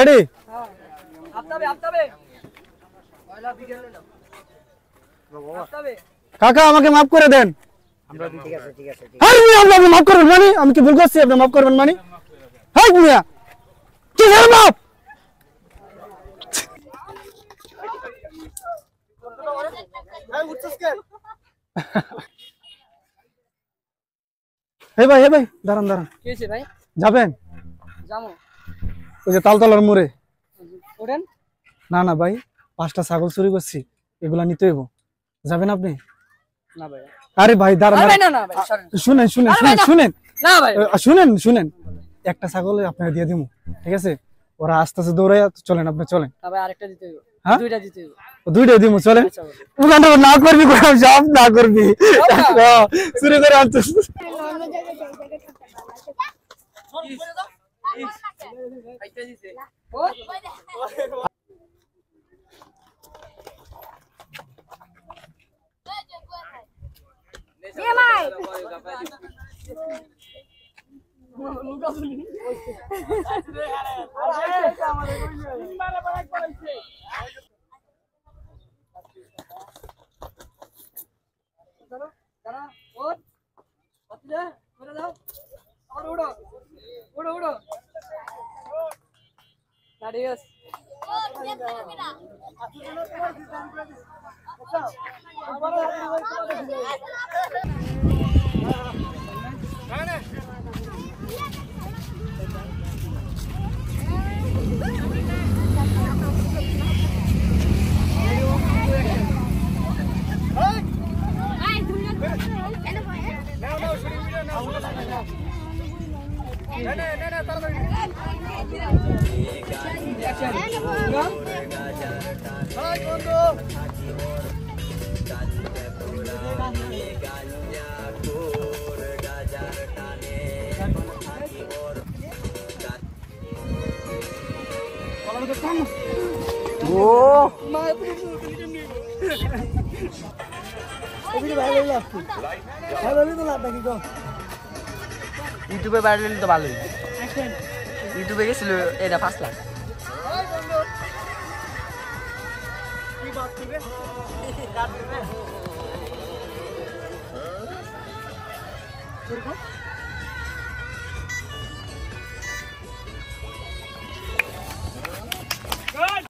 Ready? কাকা আমাকে মাফ করে দেন। আপনি মাফ করবেন মানে? আমি কি ভুল করছি? আপনি মাফ করবেন মানে? হ্যাঁ মিয়া কি মাফ? হে ভাই দাঁড়ান দাঁড়ান। কি হয়েছে ভাই? যাবেন? যাবো। ওই যে তালতলার মোড়ে। ওঠেন। না না ভাই, 5টা ছাগল চুরি করছি, এগুলা নিতে হইব। যাবেন আপনি? না ভাই। আরে ভাই দাঁড়ান। আরে ভাই না না ভাই শুনেন শুনেন শুনেন। না ভাই শুনেন একটা ছাগল আপনাকে দিয়ে দিমু, ঠিক আছে? ওরা আস্তে আস্তে দৌড়ায়, চলেন আপনি চলেন। তবে আরেকটা দিতে হইব। হ্যাঁ দুইটা দিতে হইব। দুইটা দিমু, চলেন। ওখানে না করবি কোন সব না করবি, চুরি করে আনছিস। ইউটিউবে ভাইরাল হলে তো ভালোই। ইউটিউবে গেছিল এটা 5 লাখ। কি